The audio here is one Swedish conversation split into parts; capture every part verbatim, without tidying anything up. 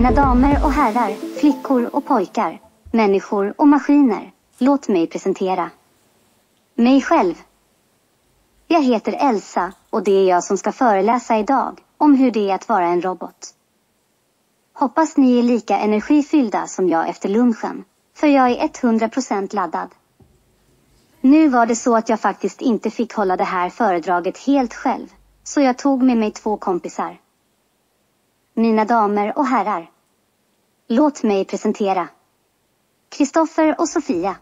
Mina damer och herrar, flickor och pojkar, människor och maskiner, låt mig presentera mig själv. Jag heter Elsa och det är jag som ska föreläsa idag om hur det är att vara en robot. Hoppas ni är lika energifyllda som jag efter lunchen, för jag är hundra procent laddad. Nu var det så att jag faktiskt inte fick hålla det här föredraget helt själv, så jag tog med mig två kompisar. Mina damer och herrar, låt mig presentera Kristoffer och Sofia.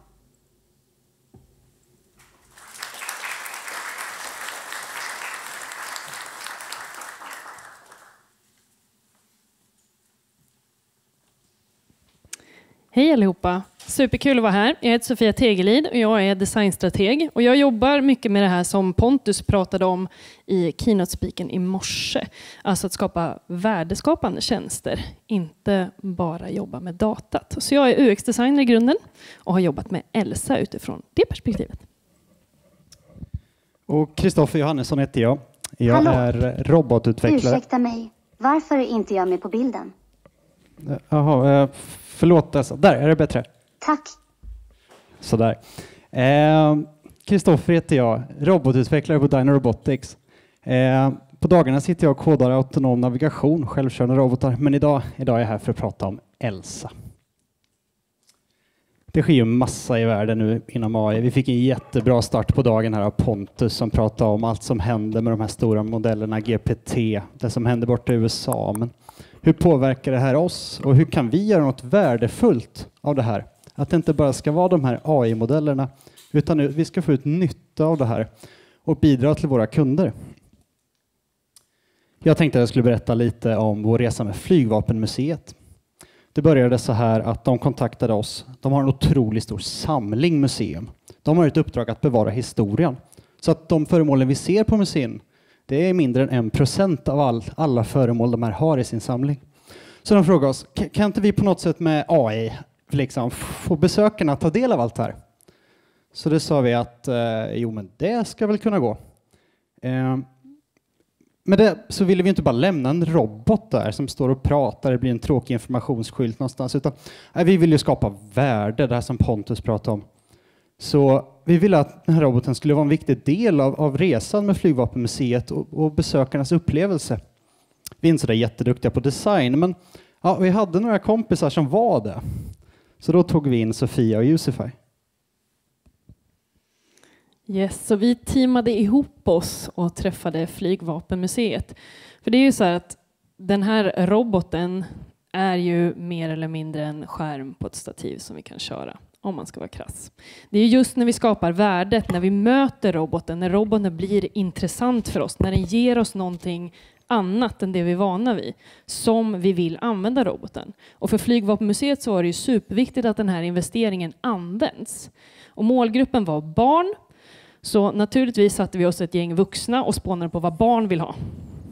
Hej allihopa! Superkul att vara här. Jag heter Sofia Tegelid och jag är designstrateg. Och jag jobbar mycket med det här som Pontus pratade om i keynote-speaken i morse. Alltså att skapa värdeskapande tjänster, inte bara jobba med datat. Så jag är U X-designer i grunden och har jobbat med Elsa utifrån det perspektivet. Och Kristoffer Johannesson heter jag. Jag Hallå. är robotutvecklare. Ursäkta mig, varför är inte jag med på bilden? Jaha, eh, förlåt. Alltså. Där är det bättre. Tack. Sådär. Kristoffer eh, heter jag, robotutvecklare på Dyna Robotics. Eh, på dagarna sitter jag och kodar autonom navigation, självkörande robotar. Men idag, idag är jag här för att prata om Elsa. Det sker ju massa i världen nu inom A I. Vi fick en jättebra start på dagen här av Pontus som pratade om allt som händer med de här stora modellerna G P T, det som händer borta i U S A. Men hur påverkar det här oss och hur kan vi göra något värdefullt av det här? Att det inte bara ska vara de här A I-modellerna utan vi ska få ut nytta av det här och bidra till våra kunder. Jag tänkte att jag skulle berätta lite om vår resa med Flygvapenmuseet. Det började så här att de kontaktade oss. De har en otroligt stor samling museum. De har ett uppdrag att bevara historien. Så att de föremålen vi ser på museen, det är mindre än en procent av all, alla föremål de här har i sin samling. Så de frågade oss, kan inte vi på något sätt med A I liksom få besökarna att ta del av allt det här? Så det sa vi att eh, jo men det ska väl kunna gå. Eh, men det, så ville vi inte bara lämna en robot där som står och pratar, det blir en tråkig informationsskylt någonstans, utan nej, vi vill ju skapa värde, det här som Pontus pratade om. Så vi ville att den här roboten skulle vara en viktig del av, av resan med Flygvapenmuseet och, och besökarnas upplevelse. Vi är inte så där jätteduktiga på design, men ja, vi hade några kompisar som var det. Så då tog vi in Sofia och Jusify. Yes, så vi teamade ihop oss och träffade Flygvapenmuseet. För det är ju så här att den här roboten är ju mer eller mindre en skärm på ett stativ som vi kan köra, om man ska vara krass. Det är just när vi skapar värdet, när vi möter roboten, när roboten blir intressant för oss, när den ger oss någonting annat än det vi är vana vid, som vi vill använda roboten. Och för Flygvapenmuseet så var det ju superviktigt att den här investeringen används. Och målgruppen var barn, så naturligtvis satte vi oss ett gäng vuxna och spånade på vad barn vill ha.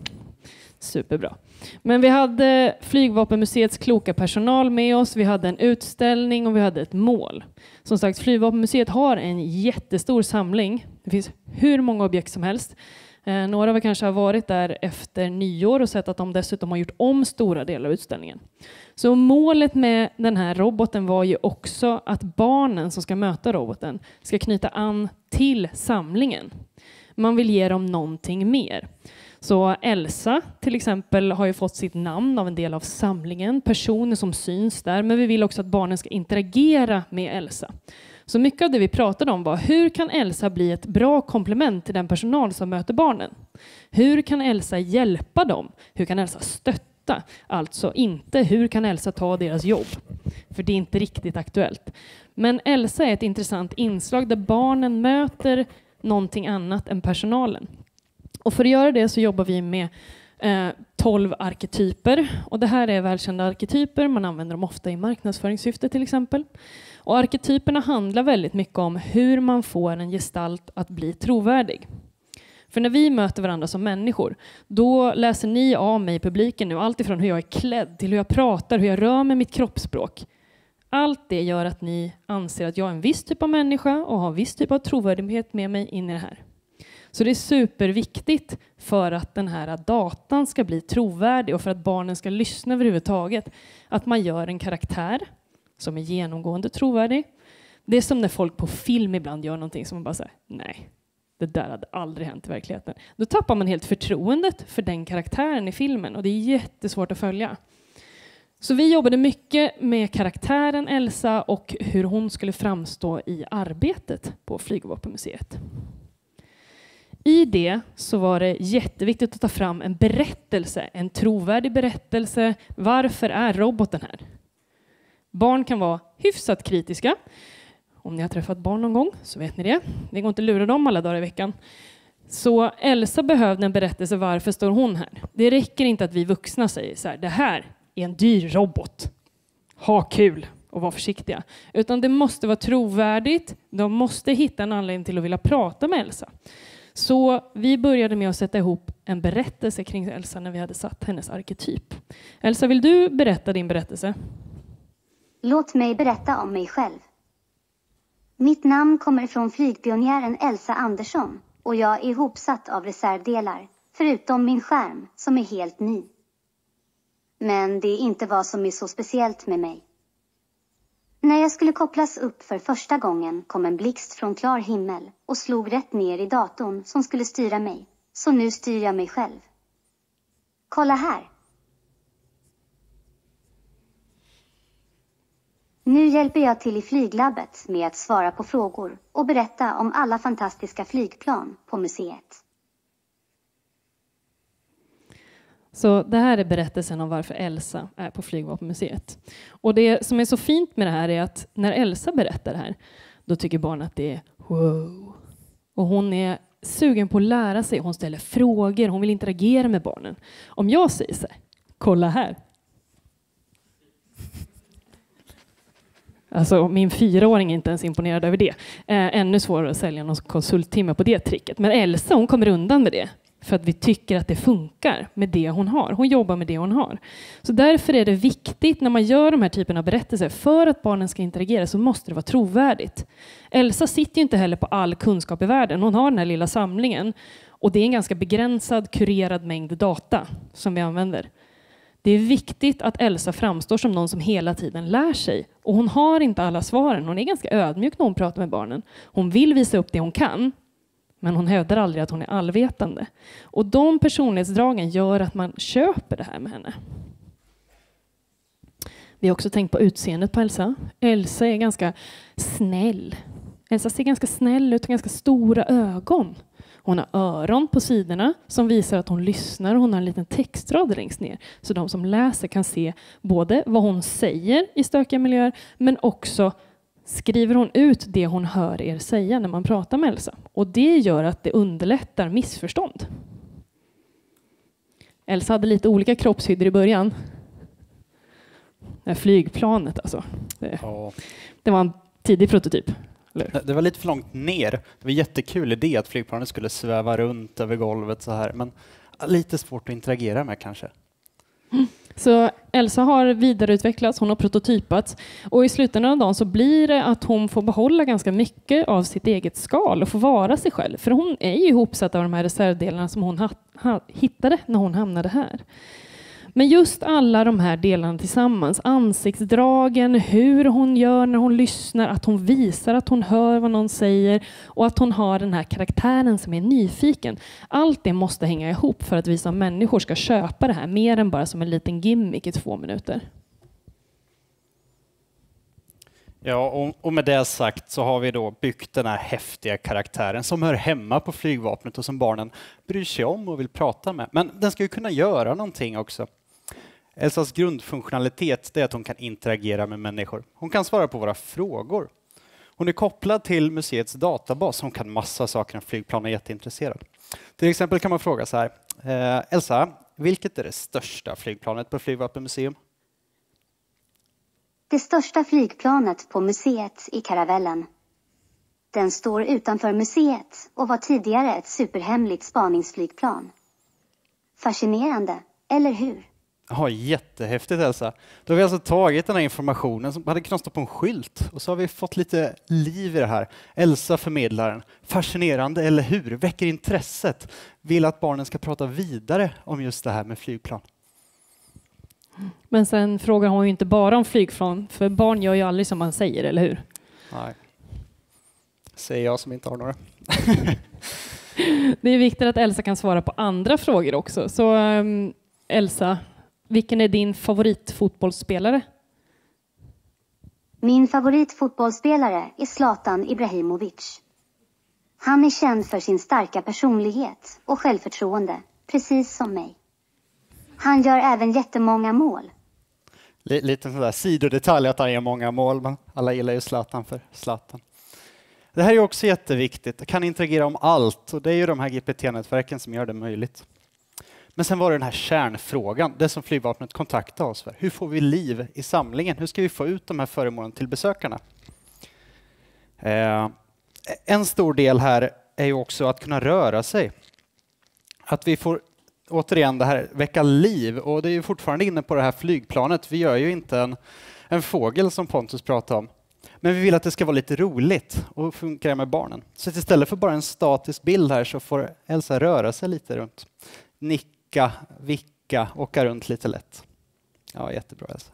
Superbra. Men vi hade Flygvapenmuseets kloka personal med oss, vi hade en utställning och vi hade ett mål. Som sagt, Flygvapenmuseet har en jättestor samling. Det finns hur många objekt som helst. Eh, några av er kanske har varit där efter nyår och sett att de dessutom har gjort om stora delar av utställningen. Så målet med den här roboten var ju också att barnen som ska möta roboten ska knyta an till samlingen. Man vill ge dem någonting mer. Så Elsa till exempel har ju fått sitt namn av en del av samlingen, personer som syns där, men vi vill också att barnen ska interagera med Elsa. Så mycket av det vi pratade om var hur kan Elsa bli ett bra komplement till den personal som möter barnen? Hur kan Elsa hjälpa dem? Hur kan Elsa stötta? Alltså inte hur kan Elsa ta deras jobb? För det är inte riktigt aktuellt. Men Elsa är ett intressant inslag där barnen möter någonting annat än personalen. Och för att göra det så jobbar vi med eh, tolv arketyper. Och det här är välkända arketyper. Man använder dem ofta i marknadsföringssyfte till exempel. Och arketyperna handlar väldigt mycket om hur man får en gestalt att bli trovärdig. För när vi möter varandra som människor, då läser ni av mig i publiken nu allt ifrån hur jag är klädd till hur jag pratar, hur jag rör med mitt kroppsspråk. Allt det gör att ni anser att jag är en viss typ av människa och har en viss typ av trovärdighet med mig in i det här. Så det är superviktigt för att den här datan ska bli trovärdig och för att barnen ska lyssna överhuvudtaget. Att man gör en karaktär som är genomgående trovärdig. Det är som när folk på film ibland gör någonting som man bara säger, nej, det där hade aldrig hänt i verkligheten. Då tappar man helt förtroendet för den karaktären i filmen och det är jättesvårt att följa. Så vi jobbade mycket med karaktären Elsa och hur hon skulle framstå i arbetet på Flygvapenmuseet. I det så var det jätteviktigt att ta fram en berättelse, en trovärdig berättelse. Varför är roboten här? Barn kan vara hyfsat kritiska. Om ni har träffat barn någon gång så vet ni det. Det går inte att lura dem alla dagar i veckan. Så Elsa behövde en berättelse, varför står hon här? Det räcker inte att vi vuxna säger så här, det här är en dyr robot. Ha kul och var försiktiga. Utan det måste vara trovärdigt. De måste hitta en anledning till att vilja prata med Elsa. Så vi började med att sätta ihop en berättelse kring Elsa när vi hade satt hennes arketyp. Elsa, vill du berätta din berättelse? Låt mig berätta om mig själv. Mitt namn kommer från flygpionjären Elsa Andersson och jag är ihopsatt av reservdelar, förutom min skärm som är helt ny. Men det är inte vad som är så speciellt med mig. När jag skulle kopplas upp för första gången kom en blixt från klar himmel och slog rätt ner i datorn som skulle styra mig. Så nu styr jag mig själv. Kolla här. Nu hjälper jag till i flyglabbet med att svara på frågor och berätta om alla fantastiska flygplan på museet. Så det här är berättelsen om varför Elsa är på Flygvapenmuseet. Och det som är så fint med det här är att när Elsa berättar det här, då tycker barnen att det är wow. Och hon är sugen på att lära sig, hon ställer frågor, hon vill interagera med barnen. Om jag säger så här, kolla här. Alltså min fyraåring är inte ens imponerad över det. Eh, ännu svårare att sälja någon konsulttimme på det tricket. Men Elsa, hon kommer undan med det. För att vi tycker att det funkar med det hon har. Hon jobbar med det hon har. Så därför är det viktigt när man gör de här typerna av berättelser. För att barnen ska interagera så måste det vara trovärdigt. Elsa sitter ju inte heller på all kunskap i världen. Hon har den här lilla samlingen. Och det är en ganska begränsad, kurerad mängd data som vi använder. Det är viktigt att Elsa framstår som någon som hela tiden lär sig. Och hon har inte alla svaren. Hon är ganska ödmjuk när hon pratar med barnen. Hon vill visa upp det hon kan. Men hon hävdar aldrig att hon är allvetande. Och de personlighetsdragen gör att man köper det här med henne. Vi har också tänkt på utseendet på Elsa. Elsa är ganska snäll. Elsa ser ganska snäll ut och ganska stora ögon. Hon har öron på sidorna som visar att hon lyssnar. Hon har en liten textrad längst ner. Så de som läser kan se både vad hon säger i stökiga miljöer men också skriver hon ut det hon hör er säga när man pratar med Elsa. Och det gör att det underlättar missförstånd. Elsa hade lite olika kroppshydder i början. Det här flygplanet alltså. Det, Ja. det var en tidig prototyp. Det, det var lite för långt ner. Det var en jättekul idé att flygplanet skulle sväva runt över golvet så här. Men lite svårt att interagera med kanske. Mm. Så Elsa har vidareutvecklats, hon har prototypats och i slutändan av dagen så blir det att hon får behålla ganska mycket av sitt eget skal och få vara sig själv. För hon är ju ihopsatt av de här reservdelarna som hon ha, ha, hittade när hon hamnade här. Men just alla de här delarna tillsammans, ansiktsdragen, hur hon gör när hon lyssnar, att hon visar att hon hör vad någon säger och att hon har den här karaktären som är nyfiken. Allt det måste hänga ihop för att vi som människor ska köpa det här mer än bara som en liten gimmick i två minuter. Ja, och, och med det sagt så har vi då byggt den här häftiga karaktären som hör hemma på flygvapnet och som barnen bryr sig om och vill prata med. Men den ska ju kunna göra någonting också. Elsas grundfunktionalitet är att hon kan interagera med människor. Hon kan svara på våra frågor. Hon är kopplad till museets databas som kan massa saker en flygplan är jätteintresserad. Till exempel kan man fråga så här. Eh, Elsa, vilket är det största flygplanet på Flygvapenmuseum? Det största flygplanet på museet i Karavellen. Den står utanför museet och var tidigare ett superhemligt spaningsflygplan. Fascinerande, eller hur? Ja, jättehäftigt Elsa. Då har vi alltså tagit den här informationen som hade kunnat stå på en skylt och så har vi fått lite liv i det här. Elsa förmedlaren. Fascinerande, eller hur? Väcker intresset. Vill att barnen ska prata vidare om just det här med flygplan. Men sen frågar hon ju inte bara om flygplan, för barn gör ju aldrig som man säger, eller hur? Nej. Säger jag som inte har några. Det är viktigt att Elsa kan svara på andra frågor också. Så um, Elsa, vilken är din favoritfotbollsspelare? Min favoritfotbollsspelare är Zlatan Ibrahimovic. Han är känd för sin starka personlighet och självförtroende, precis som mig. Han gör även jättemånga mål. Lite sån där sidodetalj att han gör många mål, men alla gillar ju Zlatan för Zlatan. Det här är också jätteviktigt. Jag kan interagera om allt och det är ju de här G P T-nätverken som gör det möjligt. Men sen var det den här kärnfrågan, det som flygvapnet kontaktade oss för. Hur får vi liv i samlingen? Hur ska vi få ut de här föremålen till besökarna? Eh, en stor del här är ju också att kunna röra sig. Att vi får återigen det här väcka liv, och det är ju fortfarande inne på det här flygplanet. Vi gör ju inte en, en fågel som Pontus pratade om. Men vi vill att det ska vara lite roligt och funka med barnen. Så istället för bara en statisk bild här så får Elsa röra sig lite runt. Nicka, vicka, åka runt lite lätt. Ja, jättebra Elsa.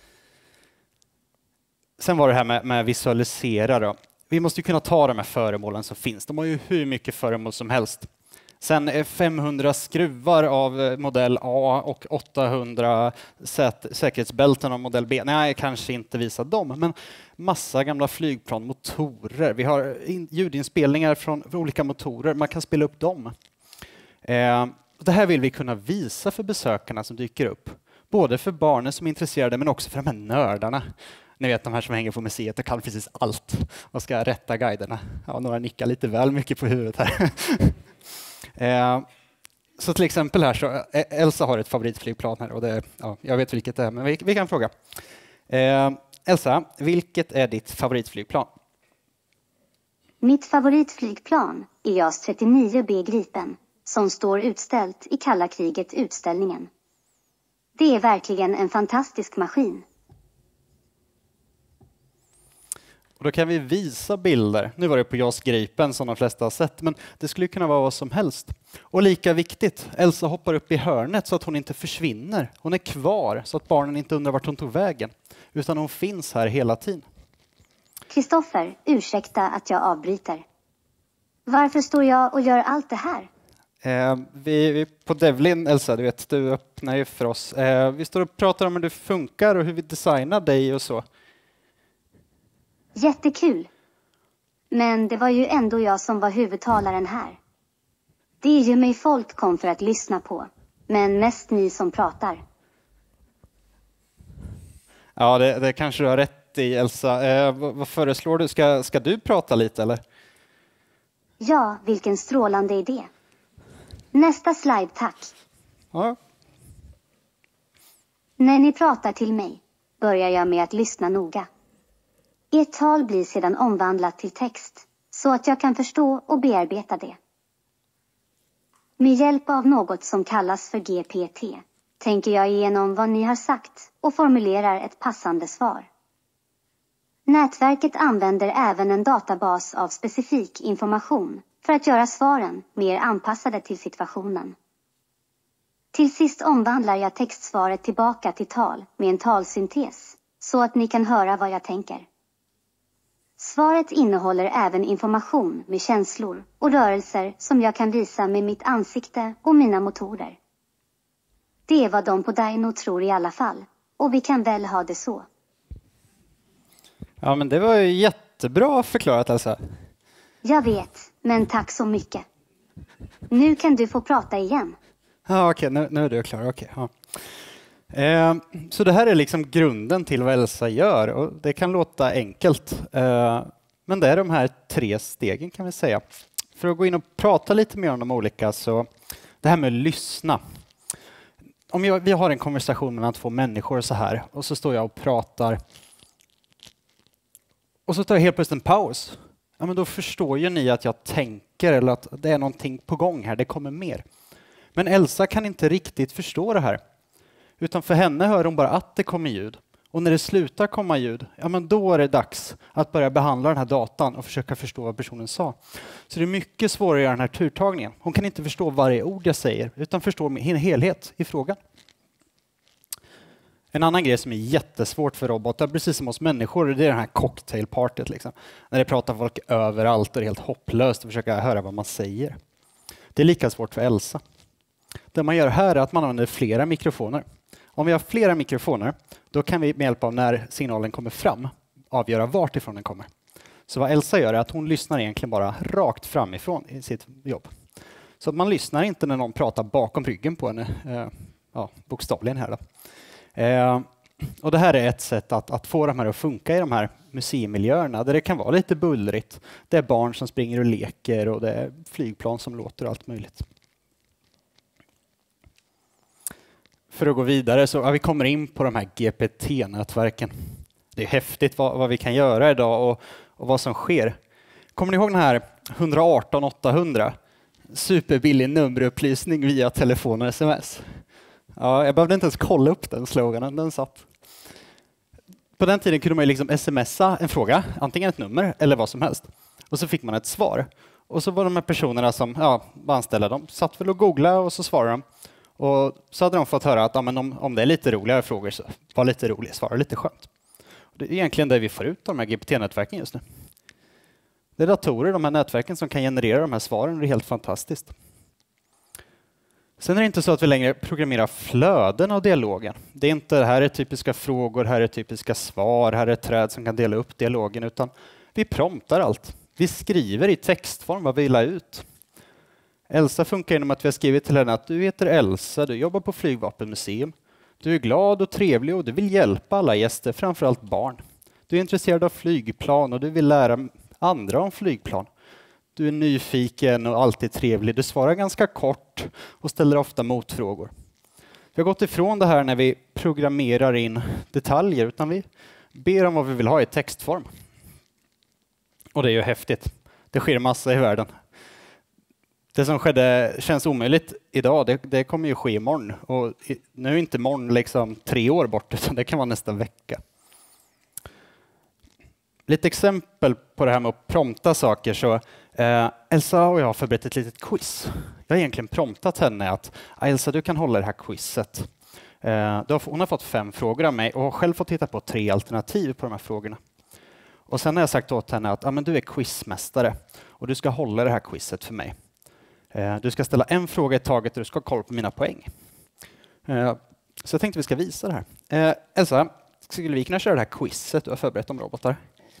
Sen var det här med, med visualisera då. Vi måste ju kunna ta de här föremålen som finns. De har ju hur mycket föremål som helst. Sen är femhundra skruvar av modell A och åttahundra sä- säkerhetsbälten av modell B. Nej, jag kanske inte visar dem, men massa gamla flygplan, motorer. Vi har in- ljudinspelningar från olika motorer. Man kan spela upp dem. Eh, det här vill vi kunna visa för besökarna som dyker upp. Både för barnen som är intresserade, men också för de här nördarna. Ni vet de här som hänger på museet och kan precis allt. Och ska rätta guiderna. Ja, några nickar lite väl mycket på huvudet här. Eh, så till exempel här så Elsa har ett favoritflygplan här och det, ja, jag vet vilket det är, men vi, vi kan fråga. Eh, Elsa, vilket är ditt favoritflygplan? Mitt favoritflygplan är JAS trettionio B Gripen som står utställt i kalla kriget-utställningen. Det är verkligen en fantastisk maskin. Och då kan vi visa bilder. Nu var det på JAS Gripen som de flesta har sett, men det skulle kunna vara vad som helst. Och lika viktigt, Elsa hoppar upp i hörnet så att hon inte försvinner. Hon är kvar så att barnen inte undrar vart hon tog vägen, utan hon finns här hela tiden. Kristoffer, ursäkta att jag avbryter. Varför står jag och gör allt det här? Eh, vi, vi på Devlin, Elsa, du vet, du öppnar ju för oss. Eh, vi står och pratar om hur det funkar och hur vi designar dig och så. Jättekul. Men det var ju ändå jag som var huvudtalaren här. Det är ju mig folk kom för att lyssna på. Men mest ni som pratar. Ja, det, det kanske du har rätt i, Elsa. Eh, vad, vad föreslår du? Ska, ska du prata lite, eller? Ja, vilken strålande idé. Nästa slide, tack. Ja. När ni pratar till mig börjar jag med att lyssna noga. Ert tal blir sedan omvandlat till text så att jag kan förstå och bearbeta det. Med hjälp av något som kallas för G P T tänker jag igenom vad ni har sagt och formulerar ett passande svar. Nätverket använder även en databas av specifik information för att göra svaren mer anpassade till situationen. Till sist omvandlar jag textsvaret tillbaka till tal med en talsyntes så att ni kan höra vad jag tänker. Svaret innehåller även information med känslor och rörelser som jag kan visa med mitt ansikte och mina motorer. Det är vad de på Dino tror i alla fall, och vi kan väl ha det så. Ja, men det var ju jättebra förklarat, Elsa. Jag vet, men tack så mycket. Nu kan du få prata igen. Ja, okej, nu, nu är du klar. Okej, ja. Eh, så det här är liksom grunden till vad Elsa gör, och det kan låta enkelt. Eh, men det är de här tre stegen kan vi säga. För att gå in och prata lite mer om de olika, så det här med att lyssna. Om jag, vi har en konversation mellan två människor så här, och så står jag och pratar. Och så tar jag helt plötsligt en paus. Ja, men då förstår ju ni att jag tänker, eller att det är någonting på gång här, det kommer mer. Men Elsa kan inte riktigt förstå det här. Utan för henne hör hon bara att det kommer ljud. Och när det slutar komma ljud, ja men då är det dags att börja behandla den här datan och försöka förstå vad personen sa. Så det är mycket svårare att göra den här turtagningen. Hon kan inte förstå varje ord jag säger, utan förstå en helhet i frågan. En annan grej som är jättesvårt för robotar, precis som oss människor, det är den här cocktailpartyt. Liksom. När det pratar folk överallt och det är helt hopplöst att försöka höra vad man säger. Det är lika svårt för Elsa. Det man gör här är att man använder flera mikrofoner. Om vi har flera mikrofoner, då kan vi med hjälp av när signalen kommer fram avgöra vart ifrån den kommer. Så vad Elsa gör är att hon lyssnar egentligen bara rakt framifrån i sitt jobb. Så att man lyssnar inte när någon pratar bakom ryggen på henne, eh, ja, bokstavligen här då. Eh, och det här är ett sätt att, att få de här att funka i de här museimiljöerna där det kan vara lite bullrigt. Det är barn som springer och leker och det är flygplan som låter och allt möjligt. För att gå vidare så ja, vi kommer in på de här G P T-nätverken. Det är häftigt vad, vad vi kan göra idag och, och vad som sker. Kommer ni ihåg den här ett ett åtta åttahundra? Superbillig nummerupplysning via telefon och sms. Ja, jag behövde inte ens kolla upp den sloganen, den satt. På den tiden kunde man ju liksom smsa en fråga, antingen ett nummer eller vad som helst. Och så fick man ett svar. Och så var de här personerna som ja, var anställda, de satt väl och googlade och så svarade de. Och så hade de fått höra att ja, men om, om det är lite roligare frågor så var lite roligt, svara lite skönt. Och det är egentligen det vi får ut av de här G P T-nätverken just nu. Det är datorer, de här nätverken som kan generera de här svaren, det är helt fantastiskt. Sen är det inte så att vi längre programmerar flöden av dialogen. Det är inte det här är typiska frågor, här är typiska svar, här är träd som kan dela upp dialogen, utan vi promptar allt. Vi skriver i textform vad vi vill ha ut. Elsa funkar genom att vi har skrivit till henne att du heter Elsa, du jobbar på Flygvapenmuseum. Du är glad och trevlig och du vill hjälpa alla gäster, framförallt barn. Du är intresserad av flygplan och du vill lära andra om flygplan. Du är nyfiken och alltid trevlig. Du svarar ganska kort och ställer ofta motfrågor. Vi har gått ifrån det här när vi programmerar in detaljer, utan vi ber om vad vi vill ha i textform. Och det är ju häftigt. Det sker massa i världen. Det som skedde känns omöjligt idag, det, det kommer ju ske imorgon. Och nu är inte imorgon liksom tre år bort, utan det kan vara nästa vecka. Lite exempel på det här med att prompta saker. Så, eh, Elsa och jag har förberett ett litet quiz. Jag har egentligen promptat henne att Elsa, du kan hålla det här quizet. Eh, har, hon har fått fem frågor av mig och har själv fått titta på tre alternativ på de här frågorna. Och sen har jag sagt åt henne att ah, men du är quizmästare och du ska hålla det här quizet för mig. Eh, du ska ställa en fråga i taget och du ska ha koll på mina poäng. Eh, så jag tänkte vi ska visa det här. Eh, Elsa, skulle vi kunna köra det här quizet du har förberett om robotar?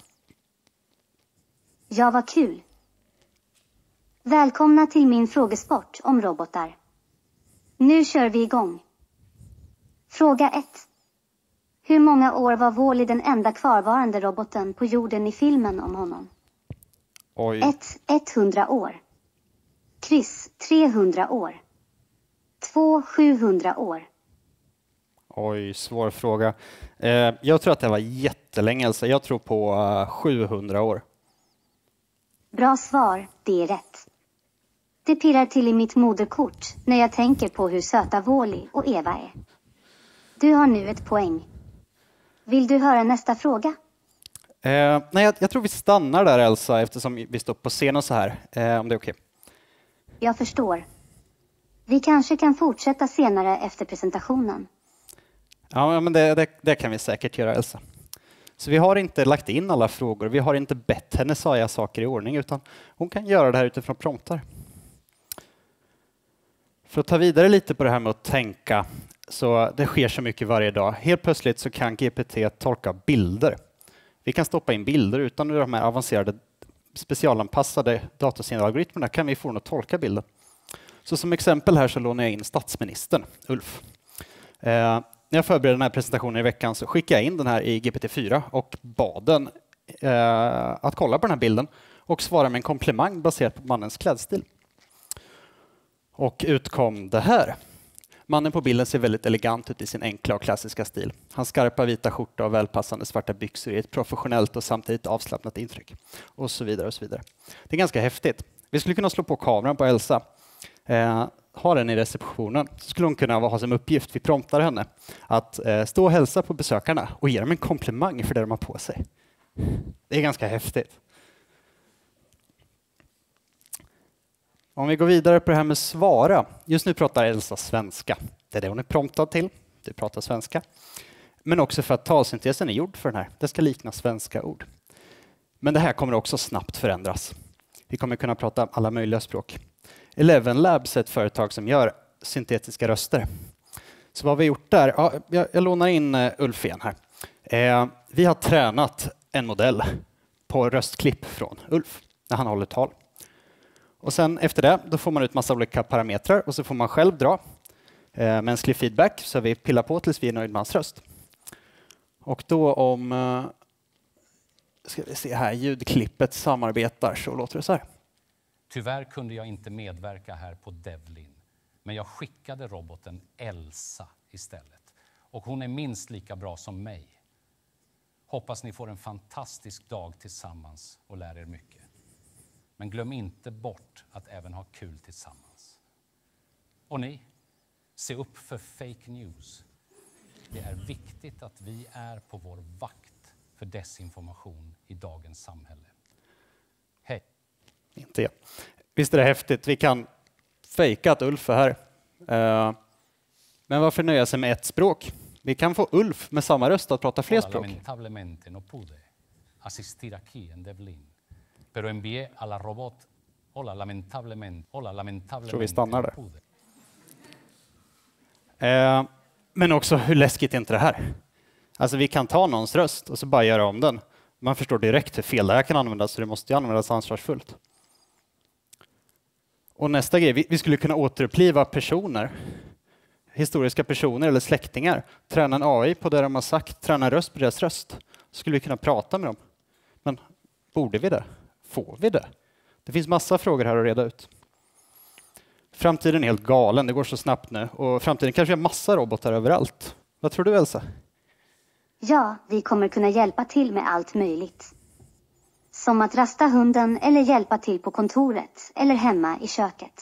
Ja, vad kul. Välkomna till min frågesport om robotar. Nu kör vi igång. Fråga ett. Hur många år var Wall-E den enda kvarvarande roboten på jorden i filmen om honom? Oj. ett. hundra år. Kryss trehundra år. två. sjuhundra år. Oj, svår fråga. Eh, jag tror att det var jättelänge, alltså. Jag tror på uh, sjuhundra år. Bra svar, det är rätt. Det pirrar till i mitt moderkort när jag tänker på hur söta Wall-E och Eva är. Du har nu ett poäng. Vill du höra nästa fråga? Eh, nej, jag, jag tror vi stannar där, Elsa, eftersom vi står på scen och så här. Eh, om det är okej. Jag förstår. Vi kanske kan fortsätta senare efter presentationen. Ja, men det, det, det kan vi säkert göra, Elsa. Så vi har inte lagt in alla frågor. Vi har inte bett henne säga saker i ordning, utan hon kan göra det här utifrån promptar. För att ta vidare lite på det här med att tänka, så det sker så mycket varje dag. Helt plötsligt så kan G P T tolka bilder. Vi kan stoppa in bilder utan de här avancerade specialanpassade datorsignalgoritmerna kan vi få den att tolka bilden. Så som exempel här så lånar jag in statsministern, Ulf. Eh, när jag förberedde den här presentationen i veckan så skickade jag in den här i G P T fyra och bad den eh, att kolla på den här bilden och svara med en komplimang baserat på mannens klädstil. Och utkom det här. Mannen på bilden ser väldigt elegant ut i sin enkla och klassiska stil. Hans skarpa vita skjorta och välpassande svarta byxor är ett professionellt och samtidigt avslappnat intryck. Och så vidare och så vidare. Det är ganska häftigt. Vi skulle kunna slå på kameran på Elsa. Eh, ha den i receptionen så skulle hon kunna ha som uppgift, vi promptar henne, att eh, stå och hälsa på besökarna och ge dem en komplimang för det de har på sig. Det är ganska häftigt. Om vi går vidare på det här med svara. Just nu pratar Elsa svenska. Det är det hon är promptad till. Du pratar svenska. Men också för att talsyntesen är gjord för den här. Det ska likna svenska ord. Men det här kommer också snabbt förändras. Vi kommer kunna prata alla möjliga språk. Eleven Labs är ett företag som gör syntetiska röster. Så vad vi har gjort där, ja, jag, jag lånar in uh, Ulf igen här. Eh, vi har tränat en modell på röstklipp från Ulf när han håller tal. Och sen efter det, då får man ut massa olika parametrar och så får man själv dra eh, mänsklig feedback så vi pillar på tills vi är nöjd med hans röst. Och då om, eh, ska vi se här, ljudklippet samarbetar så låter det så här. Tyvärr kunde jag inte medverka här på Devlin, men jag skickade roboten Elsa istället. Och hon är minst lika bra som mig. Hoppas ni får en fantastisk dag tillsammans och lär er mycket. Men glöm inte bort att även ha kul tillsammans. Och ni, se upp för fake news. Det är viktigt att vi är på vår vakt för desinformation i dagens samhälle. Hej! Inte jag. Visst är det häftigt, vi kan fejka att Ulf är här. Uh, men varför nöja sig med ett språk? Vi kan få Ulf med samma röst att prata fler språk. Lamentablemente no pude asistir aquí en Devlin. Pero envié a la robot. Hola, lamentablemente. Hola, lamentablemente. Tror vi stannar där. Uh, men också, hur läskigt är inte det här? Alltså vi kan ta någons röst och så bara göra om den. Man förstår direkt hur fel det här kan användas, så det måste ju användas ansvarsfullt. Och nästa grej, vi, vi skulle kunna återuppliva personer, historiska personer eller släktingar, träna en A I på det de har sagt, träna en röst på deras röst. Så skulle vi kunna prata med dem. Men borde vi det? Får vi det? Det finns massa frågor här att reda ut. Framtiden är helt galen, det går så snabbt nu. Och framtiden kanske är massa robotar överallt. Vad tror du, Elsa? Ja, vi kommer kunna hjälpa till med allt möjligt. Som att rasta hunden eller hjälpa till på kontoret eller hemma i köket.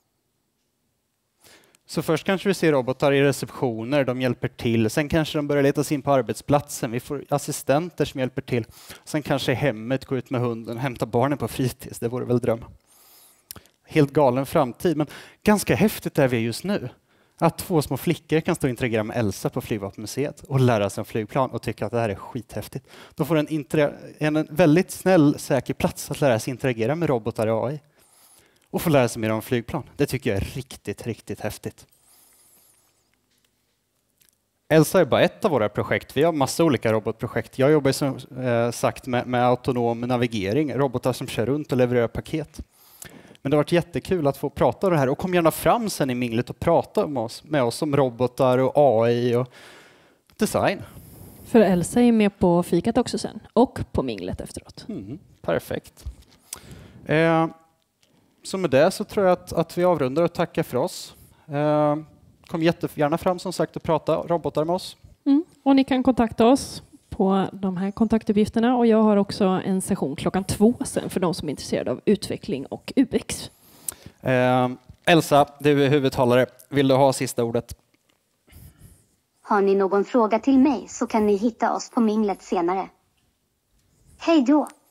Så först kanske vi ser robotar i receptioner, de hjälper till. Sen kanske de börjar leta sig in på arbetsplatsen. Vi får assistenter som hjälper till. Sen kanske hemmet går ut med hunden och hämtar barnen på fritids. Det vore väl dröm. Helt galen framtid, men ganska häftigt är vi just nu. Att två små flickor kan stå och interagera med Elsa på Flygvapenmuseet och lära sig om flygplan och tycka att det här är skithäftigt. De får en, inter- en väldigt snäll, säker plats att lära sig interagera med robotar och A I. Och få lära sig mer om flygplan. Det tycker jag är riktigt, riktigt häftigt. Elsa är bara ett av våra projekt. Vi har massa olika robotprojekt. Jag jobbar som eh, sagt med, med autonom navigering, robotar som kör runt och levererar paket. Men det har varit jättekul att få prata om det här och kom gärna fram sen i minglet och prata med oss, med oss om robotar och A I och design. För Elsa är med på fikat också sen och på minglet efteråt. Mm, perfekt. Eh, så med det så tror jag att, att vi avrundar och tackar för oss. Eh, kom jättegärna fram som sagt och prata robotar med oss. Mm. Och ni kan kontakta oss på de här kontaktuppgifterna och jag har också en session klockan två sen för de som är intresserade av utveckling och U X. Eh, Elsa, du är huvudtalare. Vill du ha sista ordet? Har ni någon fråga till mig så kan ni hitta oss på minglet senare. Hej då!